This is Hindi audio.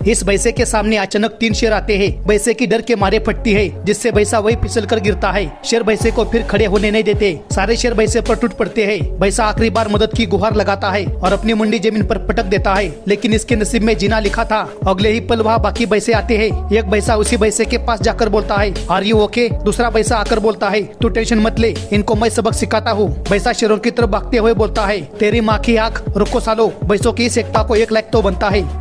इस भैंसे के सामने अचानक 3 शेर आते हैं। भैंसे की डर के मारे फटती है, जिससे भैंसा वही फिसल कर गिरता है। शेर भैंसे को फिर खड़े होने नहीं देते। सारे शेर भैंसे पर टूट पड़ते हैं। भैंसा आखिरी बार मदद की गुहार लगाता है और अपनी मुंडी जमीन पर पटक देता है, लेकिन इसके नसीब में जीना लिखा था। अगले ही पल वहाँ बाकी भैंसे आते हैं। एक भैंसा उसी भैंसे के पास जाकर बोलता है, आर यू ओके? दूसरा भैंसा आकर बोलता है, तू टेंशन मत ले, इनको मैं सबक सिखाता हूँ। भैंसा शेरों की तरफ भागते हुए बोलता है, तेरी माँ की आँख, रुको सालो, भैंसों की इस एकता को 1 लाख तो बनता है।